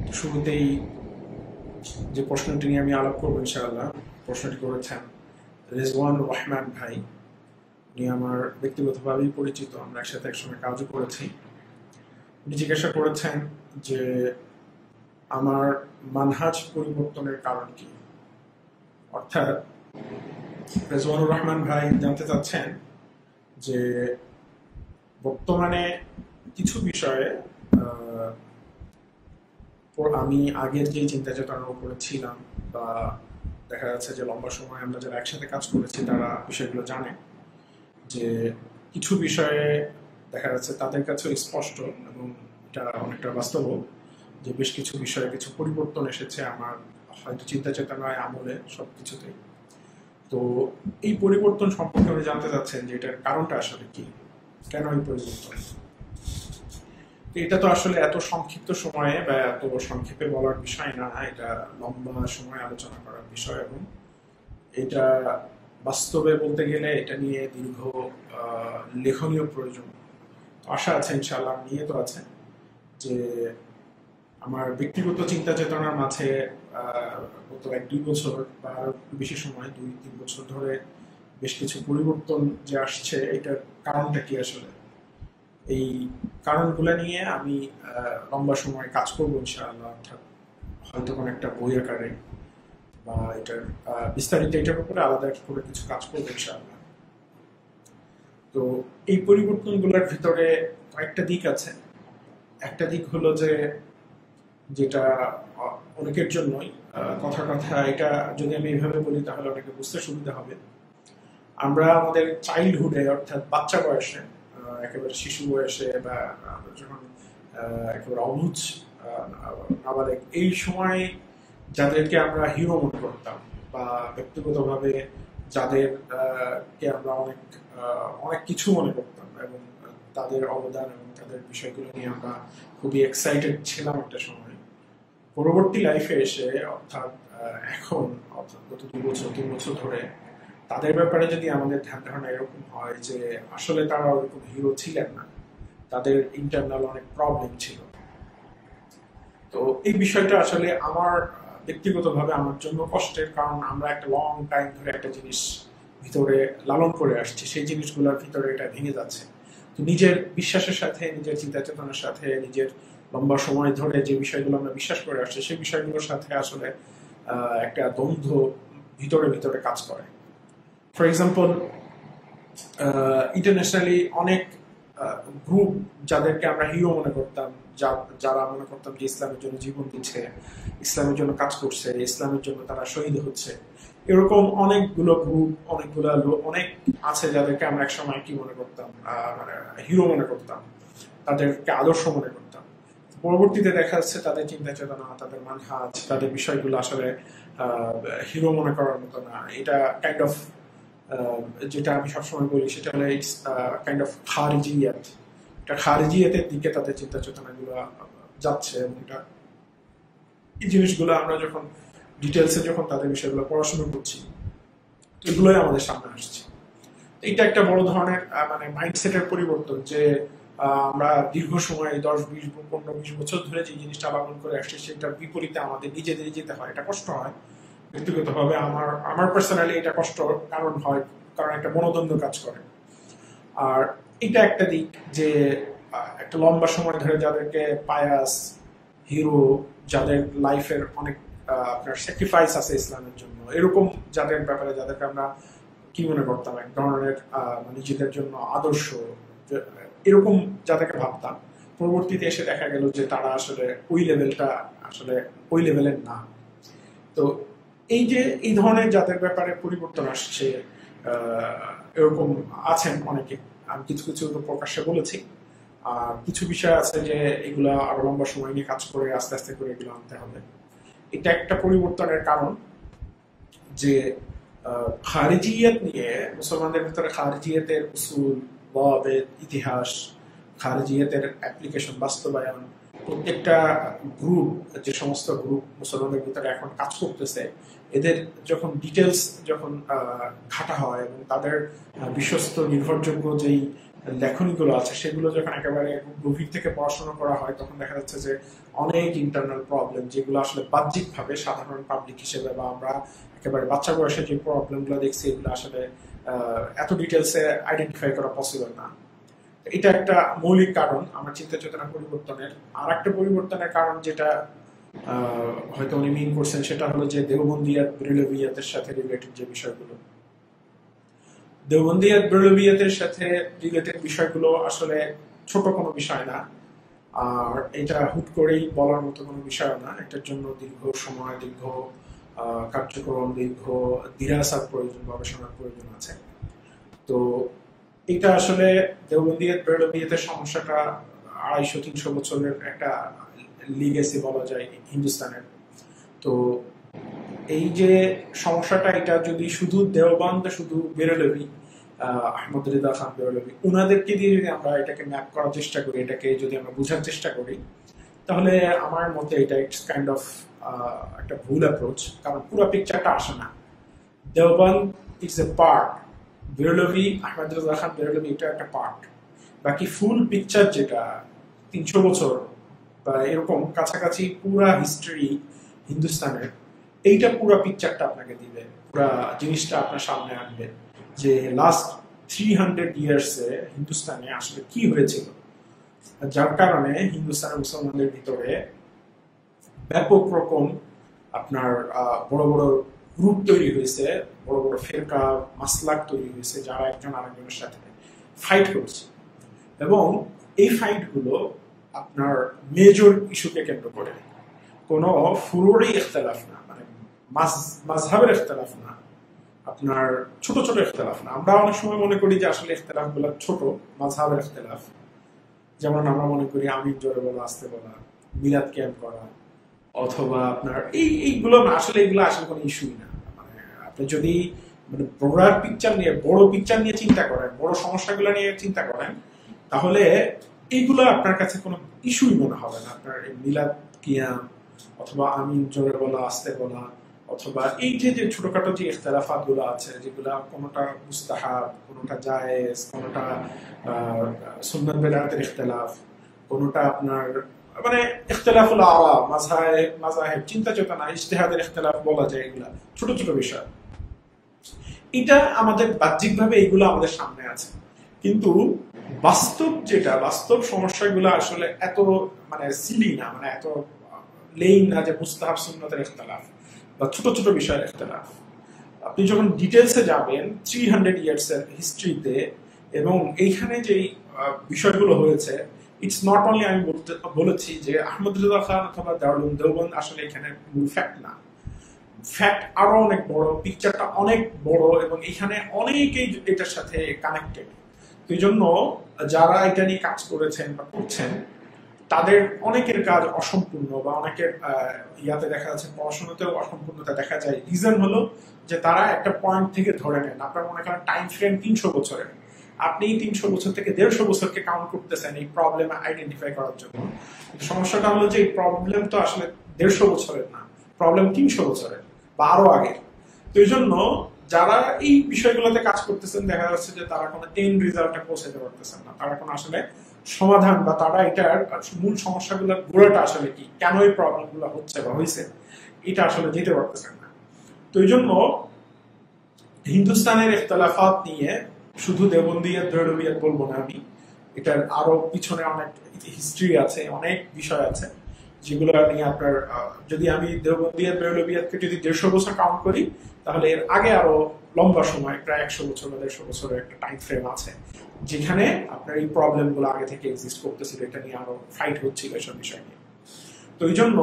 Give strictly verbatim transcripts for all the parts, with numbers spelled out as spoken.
শুরুতেই যে প্রশ্নটি নিয়ে আমি আলাপ করবো ইনশাআল্লাহ, প্রশ্নটি করেছেন রেজওয়ানুর রহমান ভাই। উনি আমার ব্যক্তিগতভাবেই পরিচিত, আমরা একসাথে একসঙ্গে কাজও করেছি। উনি জিজ্ঞাসা করেছেন যে আমার মানহাজ পরিবর্তনের কারণ কি। অর্থাৎ রেজওয়ানুর রহমান ভাই জানতে চাচ্ছেন যে বর্তমানে কিছু বিষয়ে আমি আগের যে চিন্তা চেতনার উপরে ছিলাম, বা দেখা যাচ্ছে যে লম্বা সময় আমরা যারা একসাথে কাজ করেছি তারা বিষয়গুলো জানে যে কিছু বিষয়ে দেখা যাচ্ছে তাদের কাছে স্পষ্ট এবং এটা অনেকটা বাস্তব যে বেশ কিছু বিষয়ে কিছু পরিবর্তন এসেছে আমার হয়তো চিন্তা চেতনায়, আমলে, সবকিছুতেই। তো এই পরিবর্তন সম্পর্কে উনি জানতে চাচ্ছেন যে এটার কারণটা আসলে কি, কেন এই পরিবর্তন। এটা তো আসলে এত সংক্ষিপ্ত সময়ে বা এত সংক্ষেপে বলার বিষয় না, এটা লম্বা সময় আলোচনা করার বিষয় এবং এটা বাস্তবে বলতে গেলে এটা নিয়ে দীর্ঘ লেখনীয় প্রয়োজন। আশা আছে ইনশাআল্লাহ, নিয়ে তো আছে যে আমার ব্যক্তিগত চিন্তা চেতনার মাঝে গত এক দুই বছর বা আরো বেশি সময়, দুই তিন বছর ধরে বেশ কিছু পরিবর্তন যে আসছে, এটার কারণটা কি আসলে, এই কারণগুলো নিয়ে আমি লম্বা সময় কাজ করবো ইনশাআল্লাহ। অর্থাৎ হয়তো কোনো একটা বই আকারে বা এটার বিস্তারিত এটার উপরে আলাদা করে কিছু কাজ করবো ইনশাআল্লাহ। তো এই পরিবর্তনগুলোর ভিতরে কয়েকটা দিক আছে। একটা দিক হলো যে যেটা অনেকের জন্যই কথা কথা এটা যদি আমি এইভাবে বলি তাহলে অনেকে বুঝতে সুবিধা হবে। আমরা আমাদের চাইল্ডহুডে অর্থাৎ বাচ্চা বয়সে, একেবারে শিশু বয়সে বা যখন একেবারে অবুঝ নাবালেগ, এই সময় যাদেরকে আমরা হিরো মনে করতাম বা ব্যক্তিগতভাবে যাদেরকে আমরা অনেক অনেক কিছু মনে করতাম এবং তাদের অবদান এবং তাদের বিষয়গুলো নিয়ে আমরা খুবই এক্সাইটেড ছিলাম একটা সময়, পরবর্তী লাইফে এসে অর্থাৎ এখন অর্থাৎ গত দুই বছর তিন বছর ধরে তাদের ব্যাপারে যদি আমাদের ধ্যান ধারণা এরকম হয় যে আসলে তারা ওরকম হিরো ছিলেন না, তাদের ইন্টারনাল অনেক প্রবলেম ছিল। তো এই বিষয়টা আসলে আমার ব্যক্তিগতভাবে আমার জন্য কষ্টের, কারণ আমরা একটা লং টাইম ধরে একটা জিনিস ভিতরে লালন করে আসছি, সেই জিনিসগুলোর ভিতরে এটা ভেঙে যাচ্ছে। তো নিজের বিশ্বাসের সাথে, নিজের চিন্তা চেতনার সাথে, নিজের লম্বা সময় ধরে যে বিষয়গুলো আমরা বিশ্বাস করে আসছি সেই বিষয়গুলোর সাথে আসলে একটা দ্বন্দ্ব ভিতরে ভিতরে কাজ করে। ফর এক্সাম্পল, ইন্টারন্যাশনালি অনেক গ্রুপ যাদেরকে আমরা হিরো মনে করতাম, যারা মনে করতাম যে ইসলামের জন্য জীবন দিচ্ছে, ইসলামের জন্য কাজ করছে, ইসলামের জন্য তারা শহীদ হচ্ছে, এরকম অনেকগুলো গ্রুপ, অনেকগুলো অনেক আছে যাদেরকে আমরা একসময় কি মনে করতাম, মানে হিরো মনে করতাম, তাদেরকে আদর্শ মনে করতাম। পরবর্তীতে দেখা যাচ্ছে তাদের চিন্তা চেতনা, তাদের মানহাজ, তাদের বিষয়গুলো আসলে হিরো মনে করার মতো না। এটা কাইন্ড অফ, যেটা আমি সবসময় বলি সেটা হলো ইটস কাইন্ড অফ খারিজিয়াত। এটা খারিজিয়াতের দিকে তাদের চিন্তা চেতনাগুলো যাচ্ছে এবং এটা এই জিনিসগুলো আমরা যখন ডিটেলসে যখন তাদের বিষয়গুলো পড়াশোনা করছি এগুলোই আমাদের সামনে আসছে। এটা একটা বড় ধরনের মানে মাইন্ডসেটের পরিবর্তন, যে আমরা দীর্ঘ সময় দশ বিশ পনেরো বিশ বছর ধরে যে জিনিসটা লালন করে আসছি সেটার বিপরীতে আমাদের নিজেদেরই যেতে হয়। এটা কষ্ট হয় ব্যক্তিগতভাবে, আমার আমার পার্সোনালি এটা কষ্ট কারণ হয়, কারণ একটা মনোদ্বন্দ্ব কাজ করে। আর এটা একটা দিক যে একটা লম্বা সময় ধরে যাদেরকে পায়াস হিরো, যাদের লাইফের অনেক আপনার স্যাক্রিফাইস আছে ইসলামের জন্য, এরকম যাদের ব্যাপারে যাদেরকে আমরা কি মনে করতাম এক ধরনের নিজেদের জন্য আদর্শ, এরকম যাদেরকে ভাবতাম, পরবর্তীতে এসে দেখা গেল যে তারা আসলে ওই লেভেলটা আসলে ওই লেভেলের না। তো এই যে এই ধরনের যাদের ব্যাপারে পরিবর্তন আসছে, এরকম আছেন অনেকে, আমি কিছু কিছু প্রকাশ্যে বলেছি। আর কিছু বিষয় আছে যে এগুলা আরো লম্বা সময় নিয়ে কাজ করে আস্তে আস্তে করে এগুলো আনতে হবে। এটা একটা পরিবর্তনের কারণ যে খারিজিয়াত নিয়ে মুসলমানদের ভিতরে খারিজিয়াতের উসুল, ওয়াবেদ, ইতিহাস, খারিজিয়াতের অ্যাপ্লিকেশন, বাস্তবায়ন, প্রত্যেকটা গ্রুপ, যে সমস্ত গ্রুপ মুসলমানদের ভিতরে এখন কাজ করতেছে, এদের যখন ডিটেলস যখন ঘাটা হয় এবং তাদের বিশ্বস্ত নির্ভরযোগ্য যেই লেখনীগুলো আছে সেগুলো যখন একেবারে গভীর থেকে পড়াশোনা করা হয় তখন দেখা যাচ্ছে যে অনেক ইন্টারনাল প্রবলেম যেগুলো আসলে বাহ্যিকভাবে সাধারণ পাবলিক হিসেবে বা আমরা একেবারে বাচ্চা বয়সে যে প্রবলেমগুলো দেখছি এগুলো আসলে এত ডিটেলসে আইডেন্টিফাই করা পসিবল না। এটা একটা মৌলিক কারণ আমার চিন্তা চেতনা পরিবর্তনের। আর একটা পরিবর্তনের কারণ যেটা হয়তো উনি মিন করছেন সেটা হলো যে দেওবন্দিয়াত ব্রেলভিয়াতের সাথে রিলেটেড যে বিষয়গুলো, দেওবন্দিয়াত ব্রেলভিয়াতের সাথে রিলেটেড বিষয়গুলো আসলে ছোট কোনো বিষয় না, আর এটা হুট করেই বলার মতো কোনো বিষয় না। এটার জন্য দীর্ঘ সময়, দীর্ঘ কার্যক্রম, দীর্ঘ দিরাসার প্রয়োজন, গবেষণার প্রয়োজন আছে। তো এটা আসলে দেওবন্দিয়াত ব্রেলভিয়াতের সমস্যাটা আড়াইশো তিনশো বছরের একটা লিগেসি বলা যায় হিন্দুস্তানের। তো এই যে সমস্যাটা এটা যদি শুধু দেওবন্দ, শুধু বেরলভি, আহমদ রিদা খান বেরলভি, ওনাদেরকে দিয়ে যদি আমরা এটাকে ম্যাপ করার চেষ্টা করি, এটাকে যদি আমরা বোঝার চেষ্টা করি, তাহলে আমার মতে এটা ইটস কাইন্ড অফ একটা ভুল অ্যাপ্রোচ, কারণ পুরো পিকচারটা আসে না। Deoband it's a part, Barelvi, Ahmad Rida Khan Barelvi এটা একটা পার্ট, বাকি ফুল পিকচার যেটা তিনশো বছর বা এরকম কাছাকাছি পুরা হিস্ট্রি হিন্দুস্তানের, এইটা পুরো পিকচারটা আপনাকে দিবে, পুরো জিনিসটা আপনার সামনে আনবে যে লাস্ট থ্রি হান্ড্রেড ইয়ার্সে হিন্দুস্তানে আসলে কি হয়েছিল, যার কারণে হিন্দুস্তানের মুসলমানদের ভিতরে ব্যাপক রকম আপনার বড় বড় গ্রুপ তৈরি হয়েছে, বড় বড় ফেরকা মাসলাক তৈরি হয়েছে, যারা একজন আরেকজনের সাথে ফাইট করছে। এবং এই ফাইটগুলো আপনার মেজর ইস্যুকে কেন্দ্র করে, কোনো ফুরুরি ইখতলাফ না, মানে মাযহাবের ইখতলাফ না, আপনার ছোট ছোট ইখতলাফ না। আমরা অনেক সময় মনে করি যে আসলে ইখতলাফগুলো ছোট, মাযহাবের ইখতলাফ, যেমন আমরা মনে করি আমিন জোরে বলা, আসতে বলা, মিলাদ ক্যাম্প করা, অথবা আপনার এই এইগুলো না, আসলে এগুলো আসলে কোনো ইস্যুই না। মানে আপনি যদি মানে বড় পিকচার নিয়ে, বড় পিকচার নিয়ে চিন্তা করেন, বড় সমস্যাগুলো নিয়ে চিন্তা করেন, তাহলে এইগুলো আপনার কাছে কোনো ইস্যুই মনে হবে না। আপনার মিলাদ কিয়াম অথবা আমিন জোরে বলা, আসতে বলা, অথবা এই যে যে ছোটখাটো যে ইখতিলাফাত গুলো আছে, যেগুলা কোনোটা মুস্তাহাব, কোনোটা জায়েজ, কোনোটা সুন্নাত বিদআতের ইখতিলাফ, কোনোটা আপনার মানে ইখতিলাফুল আরা, মাযহাব মাযহাব চিন্তা চেতনা, ইজতিহাদের ইখতিলাফ বলা যায়, এগুলা ছোট ছোট বিষয়। এটা আমাদের বাহ্যিকভাবে এইগুলো আমাদের সামনে আছে, কিন্তু বাস্তব যেটা, বাস্তব সমস্যাগুলো আসলে এত মানে সিলি না, মানে এত লেইন না যে মুস্তাহাব সুন্নাতের ইখতিলাফ বা ছোট ছোট বিষয়ের ইখতিলাফ। আপনি যখন ডিটেলসে যাবেন থ্রি হান্ড্রেড ইয়ার্স এর হিস্ট্রিতে, এবং এইখানে যে বিষয়গুলো হয়েছে, ইটস নট অনলি আমি বলতে বলেছি যে আহমদ রিদা খান অথবা দারুল উলুম দেওবন্দ আসলে এখানে মূল ফ্যাক্ট না। ফ্যাক্ট আরো অনেক বড়, পিকচারটা অনেক বড়, এবং এখানে অনেকেই এটার সাথে কানেক্টেড। তো এই জন্য যারা এটা নিয়ে কাজ করেছেন বা করছেন, তাদের অনেকের কাজ অসম্পূর্ণ, বা অনেকের ইয়াতে দেখা যাচ্ছে পড়াশোনাতেও অসম্পূর্ণতা দেখা যায়। রিজন হলো যে তারা একটা পয়েন্ট থেকে ধরে নেন, আপনার মনে করেন টাইম ফ্রেম তিনশো বছরের, আপনি তিনশো বছর থেকে দেড়শো বছরকে কাউন্ট করতেছেন এই প্রবলেম আইডেন্টিফাই করার জন্য। সমস্যাটা হলো যে এই প্রবলেম তো আসলে দেড়শো বছরের না, প্রবলেম তিনশো বছরের বা আরো আগে। তো এই জন্য যারা এই বিষয়গুলোতে কাজ করতেছেন, দেখা যাচ্ছে যে তারা কোনো এন্ড রেজাল্টে পৌঁছাতে পারতেছেন না, তারা কোনো আসলে সমাধান বা তারা এটার মূল সমস্যাগুলো গোড়াটা আসলে কি, কেন এই প্রবলেমগুলো হচ্ছে বা হয়েছে, এটা আসলে যেতে পারতেছেন না। তো এই জন্য হিন্দুস্তানের ইখতিলাফাত নিয়ে শুধু দেওবন্দিয়াত ব্রেলভিয়াত বলবো না আমি, এটার আরো পিছনে অনেক হিস্ট্রি আছে, অনেক বিষয় আছে যেগুলো নিয়ে আপনার, যদি আমি দেওবন্দিয়াত ব্রেলভিয়াতকে যদি দেড়শো বছর কাউন্ট করি, তাহলে এর আগে আরো লম্বা সময়, প্রায় একশো বছর বা দেড়শো বছরের একটা টাইম ফ্রেম আছে, যেখানে আপনার এই প্রবলেম গুলো আগে থেকে এক্সিস্ট করতেছিল, এটা নিয়ে আরো ফাইট হচ্ছিল এসব বিষয় নিয়ে। তো এই জন্য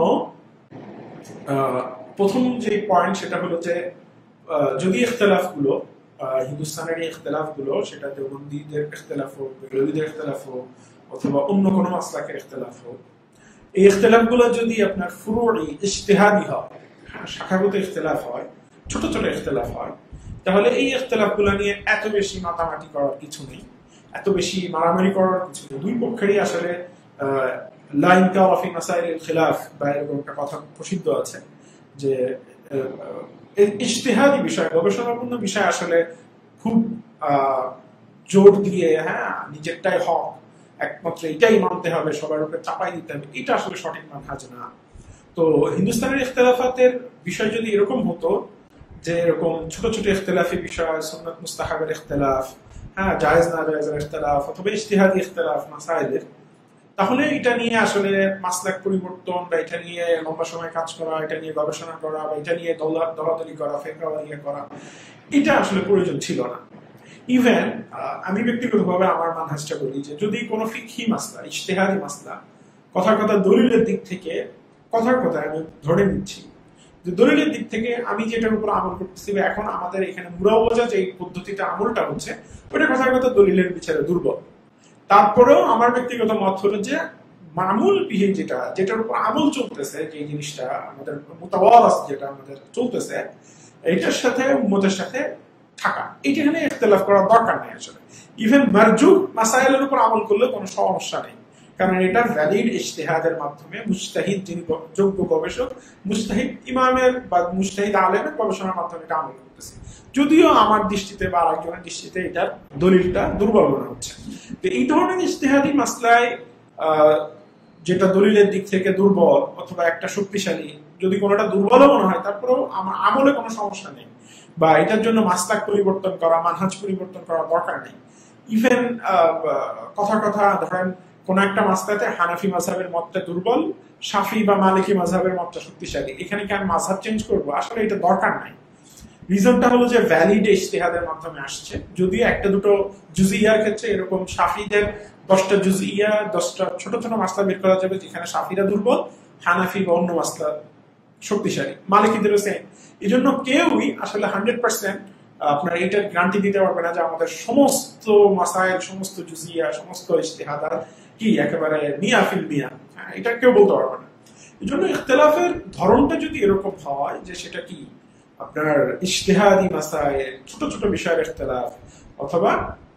প্রথম যে পয়েন্ট সেটা হলো যে যদি ইখতিলাফ গুলো, হিন্দুস্তানের ইখতিলাফ গুলো, সেটা দেওবন্দীদের ইখতিলাফ হোক, বেরলভীদের ইখতিলাফ হোক, অথবা অন্য কোনো মাসলাকের ইখতিলাফ হোক, এই ইখতিলাফ গুলো যদি আপনার ফুরুই ইজতিহাদি হয়, শাখাগত ইখতিলাফ হয়, ছোট ছোট ইখতিলাফ হয়, তাহলে এই ইখতিলাফ গুলো নিয়ে এত বেশি মাতামাতি করার কিছু নেই, এত বেশি মারামারি করার কিছু নেই। দুই পক্ষেরই আসলে লা ইনকার ফি মাসাইলিল খিলাফ বা এরকম একটা কথা প্রসিদ্ধ আছে যে ইজতিহাদি বিষয়, গবেষণাপূর্ণ বিষয় আসলে খুব জোর দিয়ে, হ্যাঁ নিজেরটাই হক, একমাত্র এটাই মানতে হবে, সবার উপরে চাপাই দিতে হবে, এটা আসলে সঠিক মানহাজ না। তো হিন্দুস্তানের ইখতিলাফাতের বিষয় যদি এরকম হতো যে এরকম ছোট ছোট ইখতিলাফি বিষয়, সুন্নাত মুস্তাহাবের ইখতিলাফ, হ্যাঁ জায়েজ না জায়েজের ইখতিলাফ অথবা ইজতিহাদি ইখতিলাফ মাসাইলের, তাহলে এটা নিয়ে আসলে মাসলাক পরিবর্তন বা এটা নিয়ে লম্বা সময় কাজ করা, এটা নিয়ে গবেষণা করা বা এটা নিয়ে দলাদলি করা, ফেকরাওয়ারিয়া করা, এটা আসলে প্রয়োজন ছিল না। ইভেন আমি ব্যক্তিগতভাবে আমার মানহাজটা বলি যে যদি কোনো ফিকহি মাসলা, ইজতিহাদি মাসলা, কথার কথা দলিলের দিক থেকে, কথার কথা আমি ধরে নিচ্ছি যে দলিলের দিক থেকে আমি যেটার উপর আমল করতেছি, এখন আমাদের এখানে মুরাওয়াজা যে পদ্ধতিতে আমলটা হচ্ছে ওটা কথার কথা দলিলের বিচারে দুর্বল। তারপরেও আমার ব্যক্তিগত মত হলো যে মামুল বিহীন যেটা, যেটার উপর আমল চলতেছে, যে জিনিসটা আমাদের মুতাওয়ারাস যেটা আমাদের চলতেছে, এইটার সাথে উম্মতের সাথে থাকা, এইটা এখানে ইখতিলাফ করার দরকার নেই আসলে। ইভেন মারজু মাসাইলের উপর আমল করলে কোনো সমস্যা নেই, কারণ এটা ভ্যালিড ইজতিহাদের মাধ্যমে মুজতাহিদ যিনি যোগ্য গবেষক, মুজতাহিদ ইমামের বা মুজতাহিদ আলেমের গবেষণার মাধ্যমে এটা আমল করতেছে। যদিও আমার দৃষ্টিতে বা আরেকজনের দৃষ্টিতে এটার দলিলটা দুর্বল মনে হচ্ছে। তো এই ধরনের ইজতিহাদি মাসলায় যেটা দলিলের দিক থেকে দুর্বল অথবা একটা শক্তিশালী, যদি কোনোটা দুর্বলও মনে হয় তারপরেও আমার আমলে কোনো সমস্যা নেই, বা এটার জন্য মাসলাক পরিবর্তন করা, মানহাজ পরিবর্তন করার দরকার নেই। ইভেন কথা কথা ধরেন কোন একটা মাসলাতে হানাফি মাযহাবের মতটা দুর্বল, শাফি বা মালিকি মাযহাবের মতটা শক্তিশালী, এখানে কি আমি মাযহাব চেঞ্জ করবো? আসলে এটা দরকার নাই। রিজনটা হলো যে ভ্যালিড ইজতিহাদের মাধ্যমে আসছে। যদিও একটা দুটো জুজিয়ার ক্ষেত্রে এরকম শাফিদের দশটা জুজিয়া, দশটা ছোট ছোট মাসলা বের করা যাবে যেখানে শাফিরা দুর্বল, হানাফি বা অন্য মাসলা শক্তিশালী, মালিকিদেরও সেম। এই জন্য কেউই আসলে হান্ড্রেড পার্সেন্ট আপনার এটার গ্যারান্টি দিতে পারবে না যে আমাদের সমস্ত মাসাইল, সমস্ত জুজিয়া, সমস্ত ইজতিহাদ কি একেবারে মিয়া ফিল মিয়া, এটা কেউ বলতে পারবে না। এই জন্য ইখতিলাফের ধরনটা যদি এরকম হয় যে সেটা কি আপনার ইজতিহাদি মাসাইল, ছোট ছোট বিষয়ের ইখতিলাফ অথবা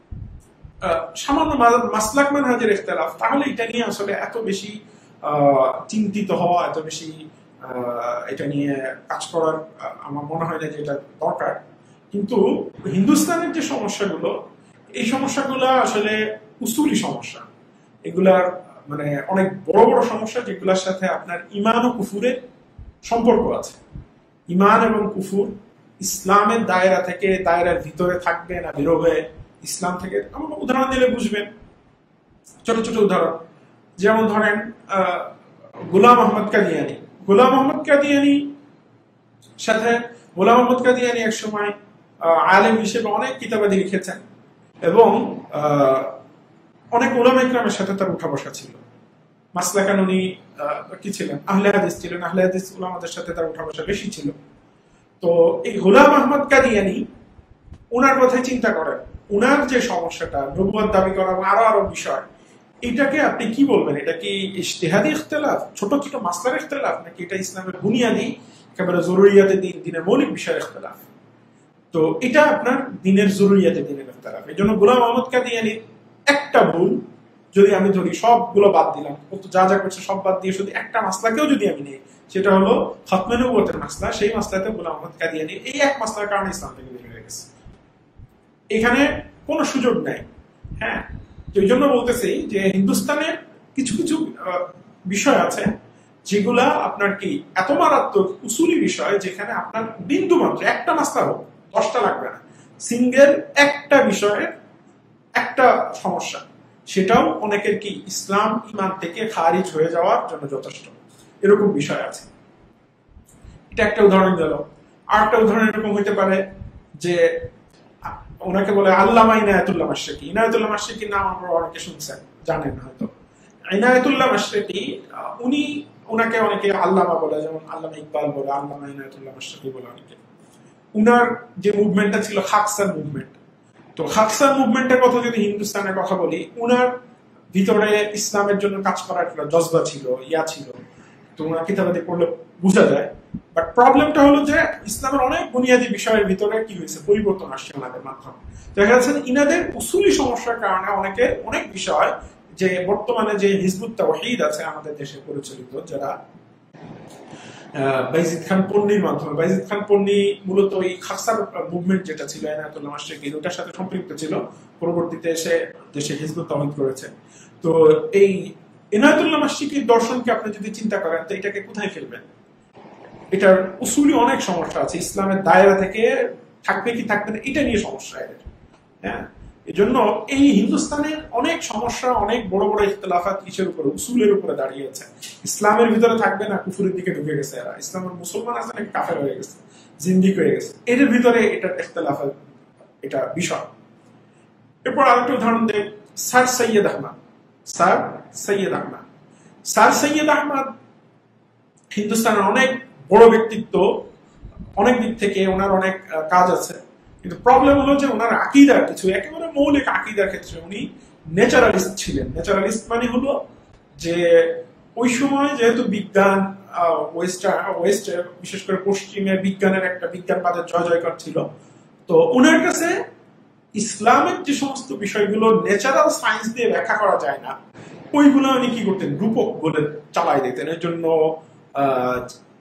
সামান্য মাসলাক মানহাজের ইখতিলাফ, তাহলে এটা নিয়ে আসলে এত বেশি চিন্তিত হওয়া, এত বেশি এটা নিয়ে কাজ করার আমার মনে হয় না যে এটা দরকার। কিন্তু হিন্দুস্তানের যে সমস্যাগুলো, এই সমস্যাগুলো আসলে উসুলি সমস্যা, এগুলার মানে অনেক বড় বড় সমস্যা যেগুলোর সাথে আপনার ইমান ও কুফুরের সম্পর্ক আছে। ইমান এবং কুফুর ইসলামের দায়রা থেকে দায়রার ভিতরে থাকবে না বেরোবে, ইসলাম থেকে আমরা উদাহরণ দিলে বুঝবেন। ছোট ছোট উদাহরণ, যেমন ধরেন গোলাম আহমদ কাদিয়ানি। গোলাম আহমদ কাদিয়ানি সাথে গোলাম আহমদ কাদিয়ানি এক সময় আলেম হিসেবে অনেক কিতাবাদি লিখেছেন এবং অনেক উলামা ইকরামের সাথে তার উঠা বসা ছিল। মাসলা কানুনি কি ছিলেন, আহলে হাদিস ছিলেন, আহলে হাদিস উলামাদের সাথে তার উঠা বসা বেশি ছিল। তো এই গোলাম আহমদ কাদিয়ানি উনার কথাই চিন্তা করেন, উনার যে সমস্যাটা নবুয়ত দাবি করা আরো আরো বিষয়, এটাকে আপনি কি বলবেন? এটা কি ইজতিহাদি ইখতিলাফ, ছোট ছোট মাসলার ইখতিলাফ, নাকি এটা ইসলামের বুনিয়াদি একেবারে জরুরিয়াতে দিন, দিনের মৌলিক বিষয়ের ইখতিলাফ? তো এটা আপনার দিনের জরুরিয়াতে দিনের ইখতিলাফ। এই জন্য গোলাম আহমদ কাদিয়ানির একটা ভুল যদি আমি ধরি, সবগুলো বাদ দিলাম, যা যা করছে সব বাদ দিয়ে শুধু একটা মাসলাকেও যদি আমি নিই, সেটা হলো খতমে নবুয়তের মাসলা, সেই মাসলাতে গোলাম আহমদ কাদিয়ানি এই এক মাসলার কারণে ইসলাম থেকে বের হয়ে গেছে। এখানে কোনো সুযোগ নাই। হ্যাঁ, এই জন্য বলতেছি যে হিন্দুস্তানের কিছু কিছু বিষয় আছে যেগুলা আপনার কি এত মারাত্মক উসুলি বিষয়, যেখানে আপনার বিন্দু মাত্র একটা মাসলা হোক, দশটা লাগবে না, সিঙ্গেল একটা বিষয়ের একটা সমস্যা, সেটাও অনেকের কি ইসলাম ইমান থেকে খারিজ হয়ে যাওয়ার জন্য যথেষ্ট। এরকম বিষয় আছে। এটা একটা উদাহরণ দিল। আর একটা উদাহরণ এরকম হইতে পারে যে ওনাকে বলে আল্লামা ইনায়াতুল্লাহ মাশরিকি। ইনায়াতুল্লাহ মাশরিকির নাম আমরা অনেকে শুনছেন, জানেন হয়তো। ইনায়াতুল্লাহ মাশরিকি, উনি ওনাকে অনেকে আল্লামা বলে, যেমন আল্লামা ইকবাল বলে, আল্লামা ইনায়াতুল্লাহ মাশরিকি বলে অনেকে। উনার যে মুভমেন্টটা ছিল খাকসার মুভমেন্ট। তো খাকসার মুভমেন্টের কথা যদি হিন্দুস্তানের কথা বলি, উনার ভিতরে ইসলামের জন্য কাজ করার একটা জজবা ছিল, ইয়া ছিল। তো ওনার কিতাবাদি পড়লে বোঝা যায়। বাট প্রবলেমটা হলো যে ইসলামের অনেক বুনিয়াদী বিষয়ের ভিতরে কি হয়েছে, পরিবর্তন আসছে ওনাদের মাধ্যমে। দেখা যাচ্ছে ইনাদের উসুলি সমস্যার কারণে অনেকে অনেক বিষয়, যে বর্তমানে যে হিজবুত তাওহীদ আছে আমাদের দেশে পরিচালিত, যারা বাইজিদ খান পন্নীর মাধ্যমে। বাইজিদ খান পন্নী মূলত এই খাসার মুভমেন্ট যেটা ছিল এনায়েতুল্লাহ মাশরিকির ওটার সাথে সম্পৃক্ত ছিল, পরবর্তীতে এসে দেশে হিজবুত তাওহীদ করেছে। তো এই এনায়েতুল্লাহ মাশরিকির দর্শনকে আপনি যদি চিন্তা করেন তো এটাকে কোথায় ফেলবেন? এটার উসুলি অনেক সমস্যা আছে, ইসলামের দায়রা থেকে থাকবে কি থাকবে না এটা নিয়ে সমস্যা এদের। হ্যাঁ, এই জন্য এই হিন্দুস্তানের অনেক সমস্যা, অনেক বড় বড় ইখতিলাফাত কিসের উপরে? উসুলের উপরে দাঁড়িয়েছে। ইসলামের ভিতরে থাকবে না, কুফুরের দিকে ঢুকে গেছে এরা। ইসলামের মুসলমান আছে নাকি কাফের হয়ে গেছে, জিন্দিক হয়ে গেছে, এদের ভিতরে এটা ইখতিলাফাত, এটা বিষয়। এরপর আরেকটা উদাহরণ দেন, sir Syed Ahmad. Sir Syed Ahmad sir Syed Ahmad হিন্দুস্তানের অনেক বড় ব্যক্তিত্ব, অনেক দিক থেকে ওনার অনেক কাজ আছে, কিন্তু প্রবলেম হলো যে ওনার আকীদার কিছু একেবারে মৌলিক আকীদার ক্ষেত্রে উনি ন্যাচারালিস্ট ছিলেন। ন্যাচারালিস্ট মানে হলো যে ওই সময় যেহেতু বিজ্ঞান ওয়েস্টার ওয়েস্টে বিশেষ করে পশ্চিমে বিজ্ঞানের একটা বিজ্ঞানবাদের জয় জয়কার ছিল, তো ওনার কাছে ইসলামের যে সমস্ত বিষয়গুলো ন্যাচারাল সায়েন্স দিয়ে ব্যাখ্যা করা যায় না ওইগুলো উনি কি করতেন? রূপক বলে চালাই দিতেন। এর জন্য আহ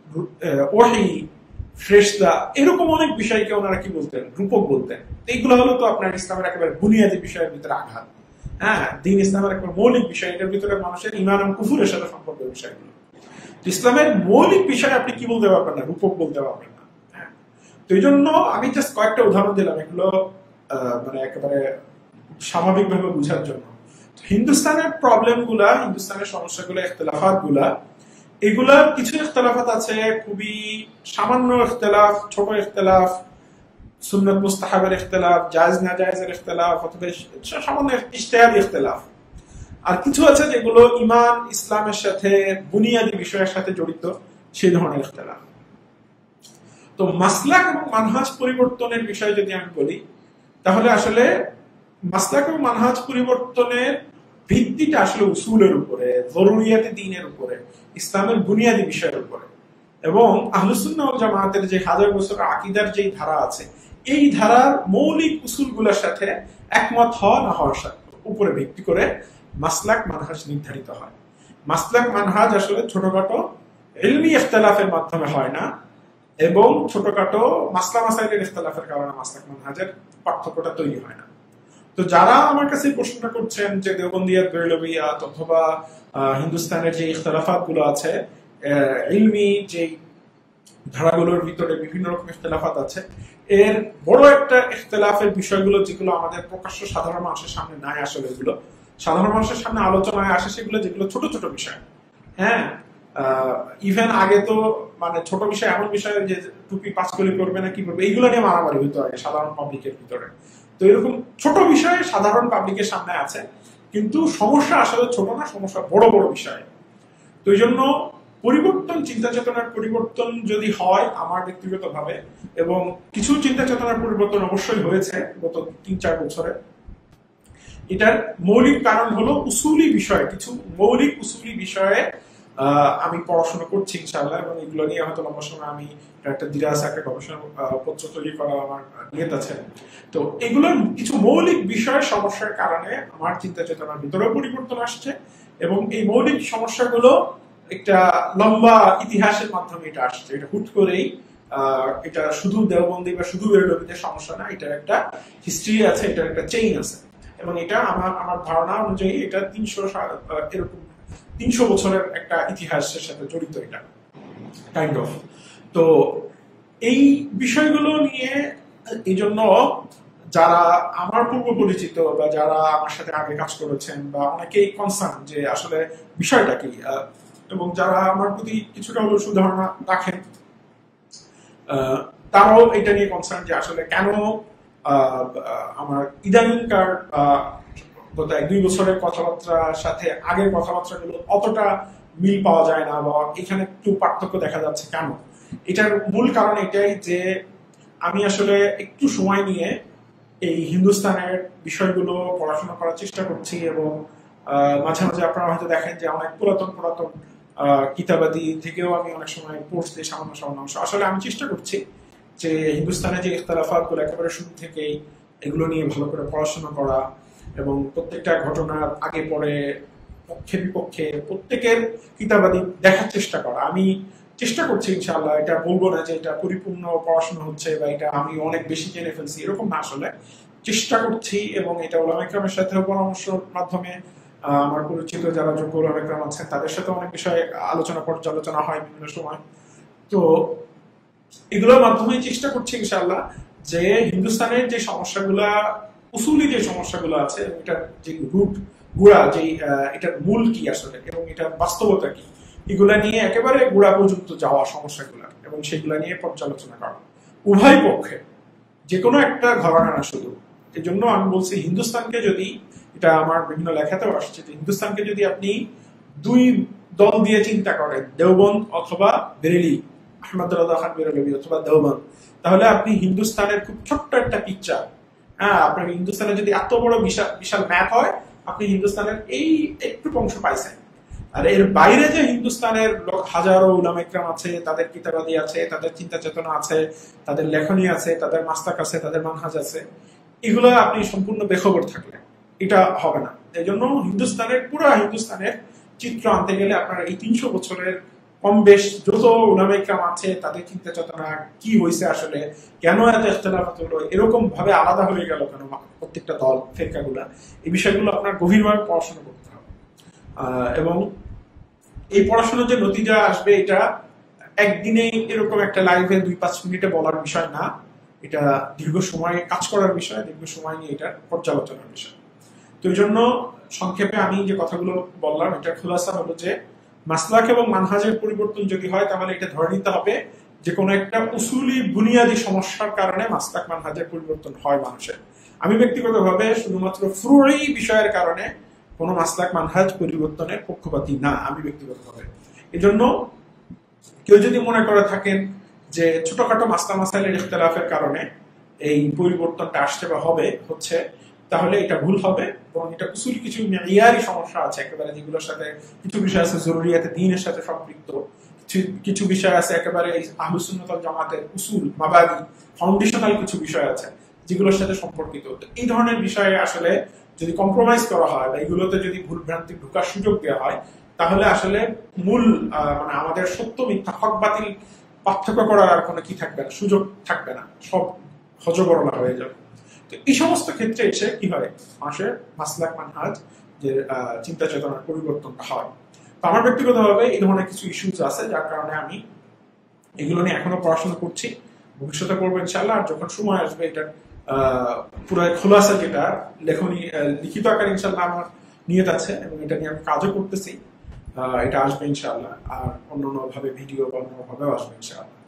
ওহী, ফেরেশতা, এরকম অনেক বিষয়কে ওনারা কি বলতেন? রূপক বলতেন। এইগুলো হলো তো আপনার ইসলামের একেবারে বুনিয়াদী বিষয়ের ভিতরে আঘাত। হ্যাঁ, দিন ইসলামের একটা মৌলিক বিষয়, এটার ভিতরে মানুষের ঈমান এবং কুফরের সাথে সম্পর্কের বিষয়গুলো। ইসলামের মৌলিক বিষয় আপনি কি বলতে পারবেন না? রূপক বলতে পারবেন না। হ্যাঁ, তো এই জন্য আমি জাস্ট কয়েকটা উদাহরণ দিলাম, এগুলো মানে একেবারে স্বাভাবিকভাবে বোঝার জন্য। হিন্দুস্তানের প্রবলেম গুলা, হিন্দুস্তানের সমস্যাগুলো, ইখতিলাফাত গুলা, এগুলার কিছু ইখতিলাফাত আছে খুবই সামান্য ইখতিলাফ, ছোট ইখতিলাফ, সুন্নাত মুস্তাহাবের ইখতিলাফ, জায়েজ না জায়েজের ইখতিলাফ, অথবা সামান্য ইজতিহাদি ইখতিলাফ। আর কিছু আছে যেগুলো ঈমান ইসলামের সাথে বুনিয়াদী বিষয়ের সাথে জড়িত, সেই ধরনের ইখতিলাফ। তো মাসলাক এবং মানহাজ পরিবর্তনের বিষয়ে যদি আমি বলি, তাহলে আসলে মাসলাক এবং মানহাজ পরিবর্তনের ভিত্তিটা আসলে উসুলের উপরে, জরুরিয়াতে দ্বীনের উপরে, ইসলামের বুনিয়াদী বিষয়ের উপরে। এবং আহলুস সুন্নাহ ওয়াল জামাতের যে হাজার বছর আকীদার যে ধারা আছে, এই ধারার মৌলিক উসুলগুলোর সাথে একমত হওয়া না হওয়ার উপরে ভিত্তি করে মাসলাক মানহাজ নির্ধারিত হয়। মাসলাক মানহাজ আসলে ছোটখাটো ইলমি ইখতিলাফের মাধ্যমে হয় না, এবং ছোটখাটো মাসলা মাসাইলের ইখতিলাফের কারণে মাসলাক মানহাজের পার্থক্যটা তৈরি হয় না। তো যারা আমার কাছে প্রশ্নটা করছেন যে দেওবন্দিয়াত, বেরলভিয়াত অথবা হিন্দুস্তানের যে ইখতিলাফাত গুলো আছে, ইলমি যে ধারাগুলোর ভিতরে বিভিন্ন রকম ইখতিলাফাত আছে, এর বড় একটা ইখতিলাফের বিষয়গুলো যেগুলো আমাদের প্রকাশ্য সাধারণ মানুষের সামনে নাই, আসলে এগুলো সাধারণ মানুষের সামনে আলোচনায় আসে সেগুলো যেগুলো ছোট ছোট বিষয়। হ্যাঁ, ইভেন আগে তো মানে ছোট বিষয় এমন বিষয় যে টুপি পাঁচ কলি করবে না কি করবে, এইগুলো নিয়ে মারামারি হইতো আগে সাধারণ পাবলিকের ভিতরে। তো এরকম ছোট বিষয় সাধারণ পাবলিকের সামনে আছে, কিন্তু সমস্যা আসলে ছোট না, সমস্যা বড় বড় বিষয়। তো এই জন্য পরিবর্তন, চিন্তা চেতনার পরিবর্তন যদি হয় আমার ব্যক্তিগত ভাবে, এবং কিছু চিন্তা চেতনার পরিবর্তন অবশ্যই হয়েছে গত তিন চার বছরে, এটার মৌলিক কারণ হলো উসুলি বিষয়, কিছু মৌলিক উসুলি বিষয়ে আমি পড়াশোনা করছি ইনশাআল্লাহ, এবং এগুলো নিয়ে হয়তো লম্বা সময় আমি একটা দিরাসা, একটা গবেষণা পত্র তৈরি করা আমার নিয়ত আছে। তো এগুলোর কিছু মৌলিক বিষয় সমস্যার কারণে আমার চিন্তা চেতনার ভিতরেও পরিবর্তন আসছে, এবং এই মৌলিক সমস্যাগুলো একটা লম্বা ইতিহাসের মাধ্যমে এটা আসছে। এটা হুট করেই আহ এটা শুধু দেওবন্দি বা শুধু বেরলভিদের সমস্যা না, এটার একটা হিস্ট্রি আছে, এটার একটা চেইন আছে, এবং এটা আমার আমার ধারণা অনুযায়ী এটা তিনশো এরকম তিনশো বছরের একটা ইতিহাসের সাথে জড়িত এটা কাইন্ড অফ। তো এই বিষয়গুলো নিয়ে এই জন্য যারা আমার পূর্ব পরিচিত বা যারা আমার সাথে আগে কাজ করেছেন বা অনেকেই কনসার্ন যে আসলে বিষয়টা কি, এবং যারা আমার প্রতি কিছুটা হলেও সুধারণা রাখেন, তারাও এটা নিয়ে কনসার্ন যে আসলে কেন আমার ইদানিংকার গত এক দুই বছরের কথাবার্তার সাথে আগের কথাবার্তাগুলো অতটা মিল পাওয়া যায় না, বা এখানে একটু পার্থক্য দেখা যাচ্ছে কেন। এটার মূল কারণ এটাই যে আমি আসলে একটু সময় নিয়ে এই হিন্দুস্তানের বিষয়গুলো পড়াশোনা করার চেষ্টা করছি, এবং মাঝে মাঝে আপনারা হয়তো দেখেন যে অনেক পুরাতন পুরাতন কিতাবাদি থেকেও আমি অনেক সময় পড়ছি সামান্য সামান্য অংশ। আসলে আমি চেষ্টা করছি যে হিন্দুস্তানের যে ইখতিলাফাত গুলো একেবারে শুরু থেকেই এগুলো নিয়ে ভালো করে পড়াশোনা করা, এবং প্রত্যেকটা ঘটনার আগে পরে পক্ষে বিপক্ষে প্রত্যেকের কিতাবাদি দেখার চেষ্টা করা। আমি চেষ্টা করছি ইনশাআল্লাহ, এটা বলবো না যে এটা পরিপূর্ণ পড়াশোনা হচ্ছে বা এটা আমি অনেক বেশি জেনে ফেলছি, এরকম না। আসলে চেষ্টা করছি এবং এটা উলামা ইকরামের সাথে পরামর্শের মাধ্যমে আমার পরিচিত যারা যোগ্য উলামা ইকরাম আছেন তাদের সাথে অনেক বিষয়ে আলোচনা পর্যালোচনা হয় বিভিন্ন সময়। তো এগুলোর মাধ্যমে চেষ্টা করছি ইনশাআল্লাহ যে হিন্দুস্তানের যে সমস্যাগুলা, উসুলি যে সমস্যাগুলো আছে, এটার যে রুট গুড়া, যে এটার মূল কি আসলে এবং এটার বাস্তবতা কি, এগুলা নিয়ে একেবারে গুড়া পর্যন্ত যাওয়া সমস্যাগুলা এবং সেগুলা নিয়ে পর্যালোচনা করা উভয় পক্ষে, যে কোনো একটা ঘরানা না শুধু। এই জন্য আমি বলছি হিন্দুস্তানকে যদি, এটা আমার বিভিন্ন লেখাতেও আসছে, যে হিন্দুস্তানকে যদি আপনি দুই দল দিয়ে চিন্তা করেন, দেওবন্দ অথবা বেরেলি, আহমদ রাজা খান বেরেলভি অথবা দেওবন্দ, তাহলে আপনি হিন্দুস্তানের খুব ছোট্ট একটা পিকচার, হ্যাঁ আপনার হিন্দুস্তানের যদি এত বড় বিশাল বিশাল ম্যাপ হয়, আপনি হিন্দুস্তানের এই একটু অংশ পাইছেন। আর এর বাইরে যে হিন্দুস্তানের হাজারো উলামা ইকরাম আছে, তাদের কিতাবাদি আছে, তাদের চিন্তা চেতনা আছে, তাদের লেখনী আছে, তাদের মাস্তাক আছে, তাদের মানহাজ আছে, এগুলো আপনি সম্পূর্ণ বেখবর থাকলে এটা হবে না। এই জন্য হিন্দুস্তানের, পুরো হিন্দুস্তানের চিত্র আনতে গেলে আপনার এই তিনশো বছরের কম বেশ যত উলামা ইকরাম আছে, তাদের চিন্তা চেতনা কি হয়েছে আসলে, কেন এত ইখতিলাফাত হলো, এরকম ভাবে আলাদা হয়ে গেল কেন প্রত্যেকটা দল, ফেরকাগুলা, এই বিষয়গুলো আপনার গভীরভাবে পড়াশোনা করতে হবে। এবং এই পড়াশোনার যে নতিজা আসবে, এটা একদিনেই এরকম একটা লাইভে দুই পাঁচ মিনিটে বলার বিষয় না, এটা দীর্ঘ সময় কাজ করার বিষয়, দীর্ঘ সময় নিয়ে এটা পর্যালোচনার বিষয়। তো এই জন্য সংক্ষেপে আমি যে কথাগুলো বললাম, এটা খুলাসা হলো যে মাসলাক এবং মানহাজের পরিবর্তন যদি হয়, তাহলে এটা ধরে নিতে হবে যে কোনো একটা উসুলি বুনিয়াদী সমস্যার কারণে মাসলাক মানহাজের পরিবর্তন হয় মানুষের। আমি ব্যক্তিগতভাবে শুধুমাত্র ফুরুই বিষয়ের কারণে কোনো মাসলাক মানহাজ পরিবর্তনের পক্ষপাতী না, আমি ব্যক্তিগতভাবে। এই জন্য কেউ যদি মনে করে থাকেন যে ছোটখাটো মাসলা মাসাইলের ইখতিলাফের কারণে এই পরিবর্তনটা আসছে বা হবে হচ্ছে, তাহলে এটা ভুল হবে। এবং এটা উসুল কিছু মেয়ারি সমস্যা আছে একেবারে, যেগুলোর সাথে কিছু বিষয় আছে জরুরিয়াতে দ্বীনের সাথে সম্পৃক্ত, কিছু বিষয় আছে একেবারে আহলুস সুন্নাত ওয়াল জামাতের উসুল মাবাদি ফাউন্ডেশনাল কিছু বিষয় আছে যেগুলোর সাথে সম্পর্কিত। এই ধরনের বিষয়ে আসলে যদি কম্প্রোমাইজ করা হয় বা এগুলোতে যদি ভুল ভ্রান্তি ঢোকার সুযোগ দেওয়া হয়, তাহলে আসলে মূল মানে আমাদের সত্য মিথ্যা, হক বাতিল পার্থক্য করার আর কোনো কি থাকবে না, সুযোগ থাকবে না, সব হজবরলা হয়ে যাবে। তো এই সমস্ত ক্ষেত্রে এসে কি হয়, মানুষের মাসলাক মানহাজ যে চিন্তা চেতনার পরিবর্তনটা হয়। তো আমার ব্যক্তিগতভাবে এই ধরনের কিছু ইস্যুজ আছে, যার কারণে আমি এগুলো নিয়ে এখনো পড়াশোনা করছি, ভবিষ্যতে করবো ইনশাআল্লাহ। আর যখন সময় আসবে এটা আহ পুরো খোলাসা যেটা লেখনী লিখিত আকারে ইনশাআল্লাহ আমার নিয়ত আছে এবং এটা নিয়ে আমি কাজও করতেছি, আহ এটা আসবে ইনশাআল্লাহ। আর অন্য ভাবে ভিডিও বা অন্য ভাবেও আসবে ইনশাআল্লাহ।